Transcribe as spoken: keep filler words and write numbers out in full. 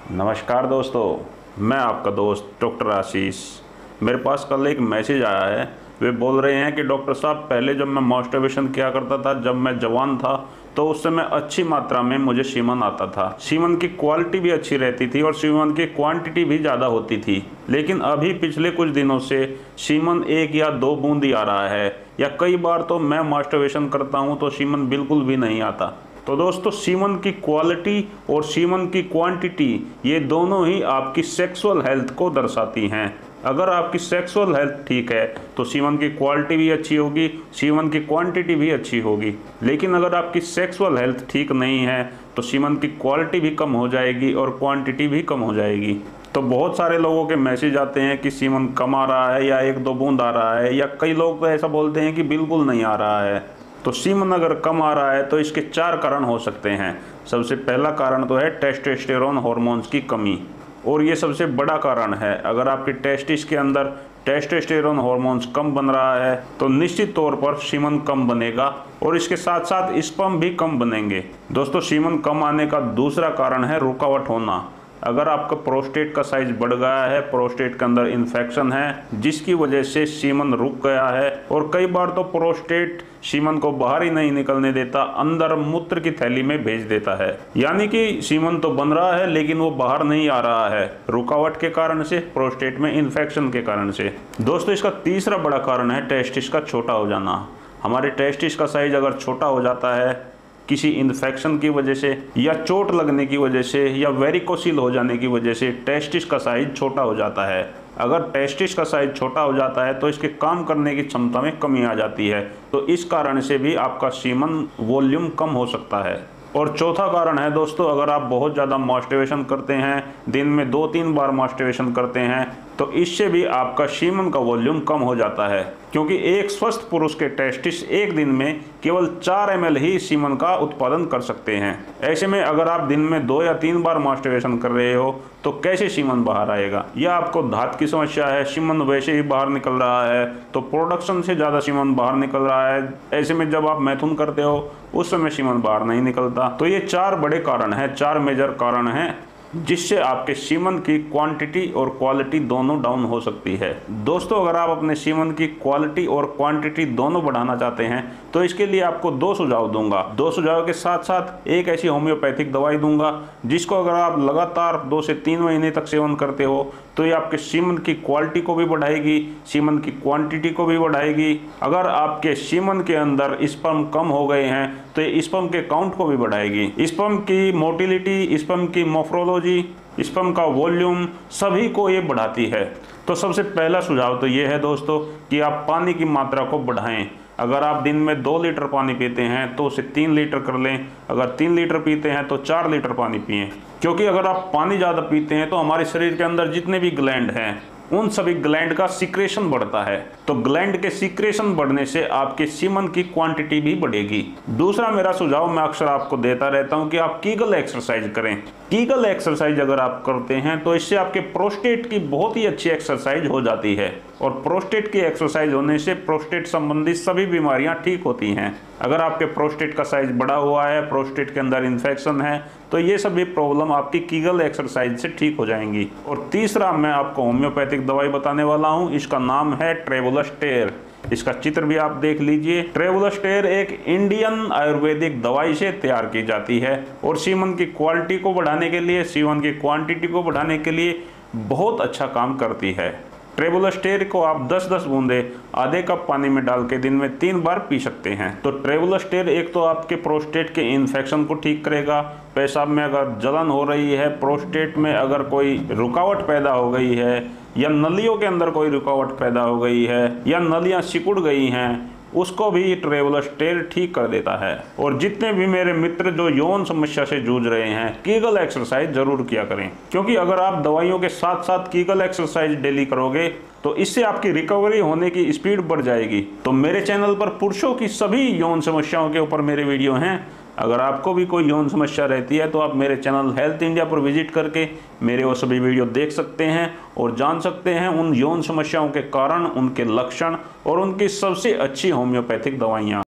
नमस्कार दोस्तों, मैं आपका दोस्त डॉक्टर आशीष। मेरे पास कल एक मैसेज आया है। वे बोल रहे हैं कि डॉक्टर साहब, पहले जब मैं मास्टरबेशन किया करता था, जब मैं जवान था, तो उस समय अच्छी मात्रा में मुझे सीमन आता था। सीमन की क्वालिटी भी अच्छी रहती थी और सीमन की क्वांटिटी भी ज़्यादा होती थी। लेकिन अभी पिछले कुछ दिनों से सीमन एक या दो बूंद ही आ रहा है, या कई बार तो मैं मास्टरबेशन करता हूँ तो सीमन बिल्कुल भी नहीं आता। तो दोस्तों, सीमन की क्वालिटी और सीमन की क्वांटिटी, ये दोनों ही आपकी सेक्सुअल हेल्थ को दर्शाती हैं। अगर आपकी सेक्सुअल हेल्थ ठीक है तो सीमन की क्वालिटी भी अच्छी होगी, सीमन की क्वांटिटी भी अच्छी होगी। लेकिन अगर आपकी सेक्सुअल हेल्थ ठीक नहीं है तो सीमन की क्वालिटी भी कम हो जाएगी और क्वांटिटी भी कम हो जाएगी। तो बहुत सारे लोगों के मैसेज आते हैं कि सीमन कम आ रहा है, या एक दो बूंद आ रहा है, या कई लोग तो ऐसा बोलते हैं कि बिल्कुल नहीं आ रहा है। तो सीमन अगर कम आ रहा है तो इसके चार कारण हो सकते हैं। सबसे पहला कारण तो है टेस्टोस्टेरोन हार्मोन्स की कमी, और ये सबसे बड़ा कारण है। अगर आपके टेस्टिस के अंदर टेस्टोस्टेरोन हार्मोन्स कम बन रहा है तो निश्चित तौर पर सीमन कम बनेगा, और इसके साथ साथ स्पर्म भी कम बनेंगे। दोस्तों, सीमन कम आने का दूसरा कारण है रुकावट होना। अगर आपका प्रोस्टेट का साइज बढ़ गया है, प्रोस्टेट के अंदर इन्फेक्शन है जिसकी वजह से सीमन रुक गया है, और कई बार तो प्रोस्टेट सीमन को बाहर ही नहीं निकलने देता, अंदर मूत्र की थैली में भेज देता है। यानी कि सीमन तो बन रहा है लेकिन वो बाहर नहीं आ रहा है, रुकावट के कारण से, प्रोस्टेट में इन्फेक्शन के कारण से। दोस्तों, इसका तीसरा बड़ा कारण है टेस्टिस का छोटा हो जाना। हमारे टेस्टिस का साइज अगर छोटा हो जाता है किसी इन्फेक्शन की वजह से, या चोट लगने की वजह से, या वेरिकोसिल हो जाने की वजह से टेस्टिस का साइज छोटा हो जाता है। अगर टेस्टिस का साइज छोटा हो जाता है तो इसके काम करने की क्षमता में कमी आ जाती है, तो इस कारण से भी आपका सीमन वॉल्यूम कम हो सकता है। और चौथा कारण है दोस्तों, अगर आप बहुत ज़्यादा मास्टरबेशन करते हैं, दिन में दो तीन बार मास्टरबेशन करते हैं, तो इससे भी आपका सीमन का वॉल्यूम कम हो जाता है। क्योंकि एक स्वस्थ पुरुष के टेस्टिस एक दिन में केवल चार एम एल ही सीमन का उत्पादन कर सकते हैं। ऐसे में अगर आप दिन में दो या तीन बार मास्टरबेशन कर रहे हो तो कैसे सीमन बाहर आएगा? या आपको धात की समस्या है, सीमन वैसे ही बाहर निकल रहा है, तो प्रोडक्शन से ज़्यादा सीमन बाहर निकल रहा है। ऐसे में जब आप मैथुन करते हो उस समय सीमन बाहर नहीं निकलता। तो ये चार बड़े कारण हैं, चार मेजर कारण हैं जिससे आपके सीमन की क्वांटिटी और क्वालिटी दोनों डाउन हो सकती है। दोस्तों, अगर आप अपने सीमन की क्वालिटी और क्वांटिटी दोनों बढ़ाना चाहते हैं तो इसके लिए आपको दो सुझाव दूंगा। दो सुझाव के साथ साथ एक ऐसी होम्योपैथिक दवाई दूंगा जिसको अगर आप लगातार दो से तीन महीने तक सेवन करते हो तो ये आपके सीमन की क्वालिटी को भी बढ़ाएगी, सीमन की क्वांटिटी को भी बढ़ाएगी। अगर आपके सीमन के अंदर स्पर्म कम हो गए हैं तो ये स्पर्म के काउंट को भी बढ़ाएगी। स्पर्म की मोटिलिटी, स्पर्म की मोर्फोलॉजी, स्पर्म का वॉल्यूम, सभी को ये बढ़ाती है। तो सबसे पहला सुझाव तो ये है दोस्तों कि आप पानी की मात्रा को बढ़ाएं। अगर आप दिन में दो लीटर पानी पीते हैं तो उसे तीन लीटर कर लें। अगर तीन लीटर पीते हैं तो चार लीटर पानी पिएं। क्योंकि अगर आप पानी ज़्यादा पीते हैं तो हमारे शरीर के अंदर जितने भी ग्लैंड हैं उन सभी ग्लैंड का सीक्रेशन बढ़ता है। तो ग्लैंड के सीक्रेशन बढ़ने से आपके सीमन की क्वांटिटी भी बढ़ेगी। दूसरा मेरा सुझाव मैं अक्सर आपको देता रहता हूं कि आप कीगल एक्सरसाइज करें। कीगल एक्सरसाइज अगर आप करते हैं तो इससे आपके प्रोस्टेट की बहुत ही अच्छी एक्सरसाइज हो जाती है, और प्रोस्टेट की एक्सरसाइज होने से प्रोस्टेट संबंधित सभी बीमारियां ठीक होती हैं। अगर आपके प्रोस्टेट का साइज बड़ा हुआ है, प्रोस्टेट के अंदर इन्फेक्शन है, तो ये सभी प्रॉब्लम आपकी कीगल एक्सरसाइज से ठीक हो जाएंगी। और तीसरा मैं आपको होम्योपैथिक दवाई बताने वाला हूँ। इसका नाम है ट्रेवोलस्टेर। इसका चित्र भी आप देख लीजिए। ट्रेवोलस्टेर एक इंडियन आयुर्वेदिक दवाई से तैयार की जाती है और सीमन की क्वालिटी को बढ़ाने के लिए, सीमन की क्वांटिटी को बढ़ाने के लिए बहुत अच्छा काम करती है। ट्रेवोलस्टेर को आप दस दस बूंदे आधे कप पानी में डाल के दिन में तीन बार पी सकते हैं। तो ट्रेवोलस्टेर एक तो आपके प्रोस्टेट के इन्फेक्शन को ठीक करेगा। पेशाब में अगर जलन हो रही है, प्रोस्टेट में अगर कोई रुकावट पैदा हो गई है, या नलियों के अंदर कोई रुकावट पैदा हो गई है, या नलियां सिकुड़ गई हैं, उसको भी ट्रेवोलस्टेर ठीक कर देता है। और जितने भी मेरे मित्र जो यौन समस्या से जूझ रहे हैं, कीगल एक्सरसाइज जरूर किया करें। क्योंकि अगर आप दवाइयों के साथ साथ कीगल एक्सरसाइज डेली करोगे तो इससे आपकी रिकवरी होने की स्पीड बढ़ जाएगी। तो मेरे चैनल पर पुरुषों की सभी यौन समस्याओं के ऊपर मेरे वीडियो हैं। अगर आपको भी कोई यौन समस्या रहती है तो आप मेरे चैनल हेल्थ इंडिया पर विजिट करके मेरे वो सभी वीडियो देख सकते हैं और जान सकते हैं उन यौन समस्याओं के कारण, उनके लक्षण और उनकी सबसे अच्छी होम्योपैथिक दवाइयाँ।